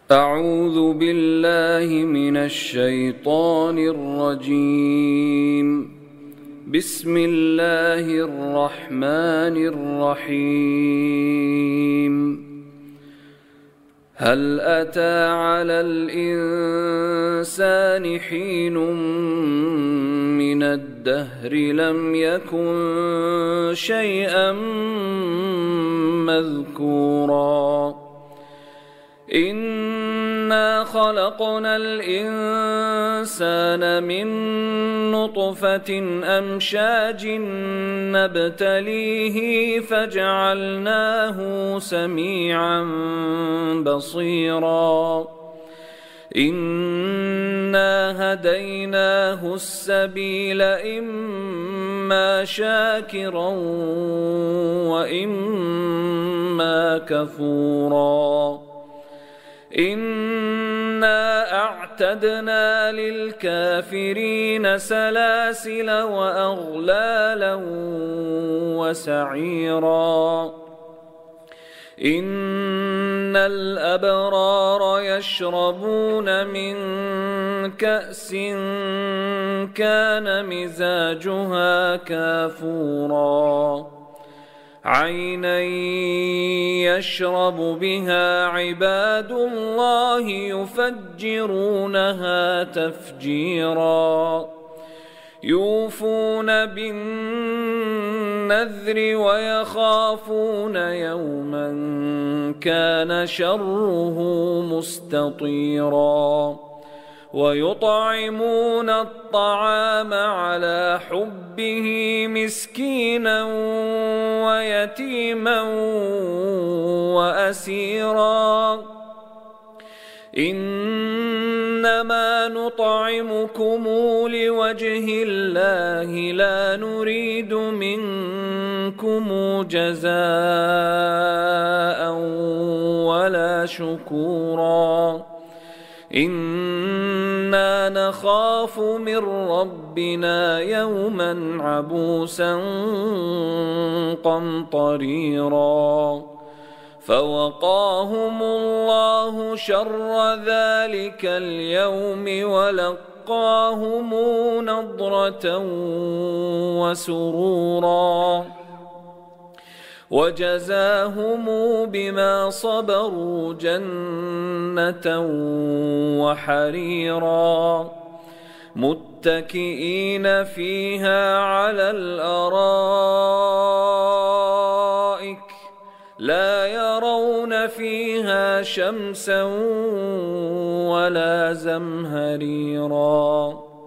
أعوذ بالله من الشيطان الرجيم. بسم الله الرحمن الرحيم. هل أتى على الإنسان حين من الدهر لم يكن شيئا مذكورا إنا خلقنا الإنسان من نطفة أمشاج نبتليه فجعلناه سميعا بصيرا إنا هديناه السبيل إما شاكرا وإما كفورا إنا أعتدنا للكافرين سلاسل وأغلالا وسعيرا إن الأبرار يشربون من كأس كان مزاجها كافورا عينا يشرب بها عباد الله يفجرونها تفجيرا يوفون بالنذر ويخافون يوما كان شره مستطيرا ويطعمون الطعام على حبه مسكينا ويتيما وأسيرا إنما نطعمكم لوجه الله لا نريد منكم جزاء ولا شكورا إنا نخاف من ربنا يوما عبوسا قمطريرا فوقاهم الله شر ذلك اليوم ولقاهم نضرة وسرورا وجزاهم بما صبروا جنة وحريرا متكئين فيها على الأرائك لا يرون فيها شمسا ولا زمهريرا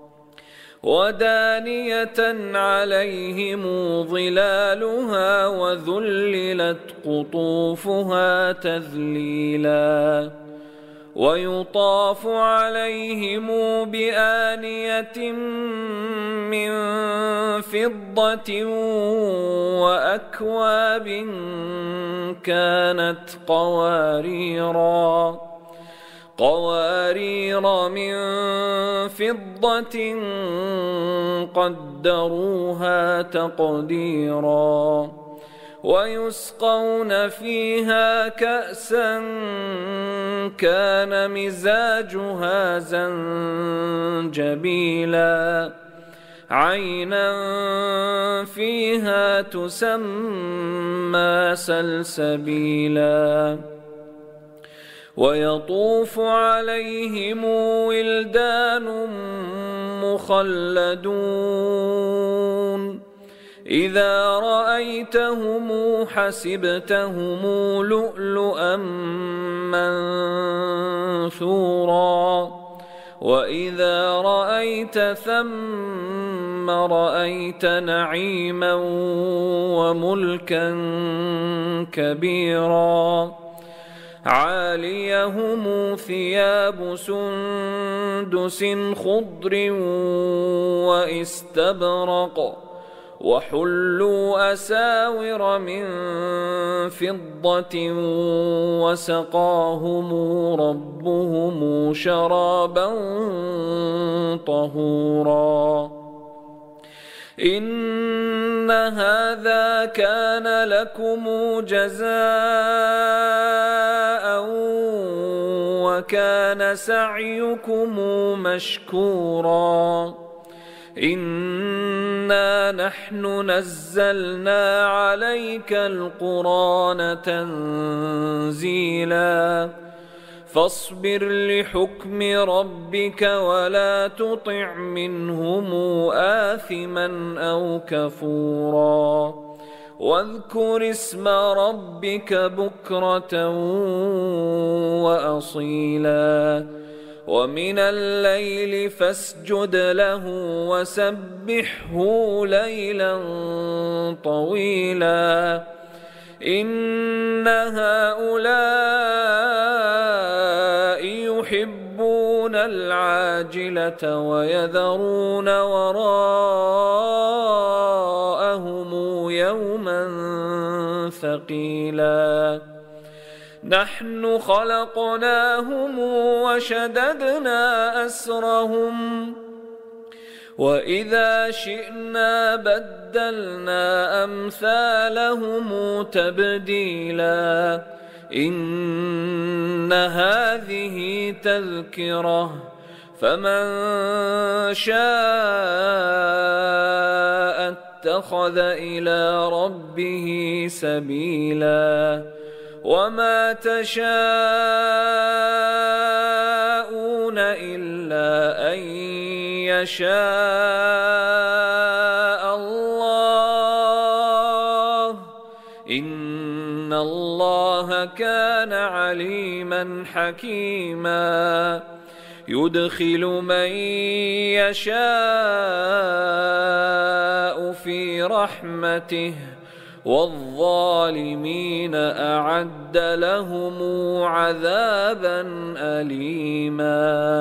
ودانية عليهم ظلالها وذللت قطوفها تذليلا ويطاف عليهم بآنية من فضة وأكواب كانت قوارير من فضة قدروها تقديرا ويسقون فيها كأسا كان مزاجها زنجبيلا عينا فيها تسمى سلسبيلا ويطوف عليهم ولدان مخلدون إذا رأيتهم حسبتهم لؤلؤا منثورا وإذا رأيت ثم رأيت نعيما وملكا كبيرا عاليهم ثياب سندس خضر واستبرق وحلوا أساور من فضة وسقاهم ربهم شرابا طهورا إن هذا كان لكم جزاء وكان سعيكم مشكورا إنا نحن نزلنا عليك القرآن تنزيلا فاصبر لحكم ربك ولا تطع منهم آثما أو كفورا واذكر اسم ربك بكرة وأصيلا ومن الليل فاسجد له وسبحه ليلا طويلا إن هؤلاء يحبون العاجلة ويذرون وراءهم يوما ثقيلا نحن خلقناهم وشددنا أسرهم وإذا شئنا بدلنا أمثالهم تبديلا إن هذه تذكرة فمن شاء اتخذ إلى ربه سبيلا وما تشاءون إلا أن يشاء الله إن الله كان عليما حكيما يدخل من يشاء في رحمته والظالمين أعد لهم عذابا أليما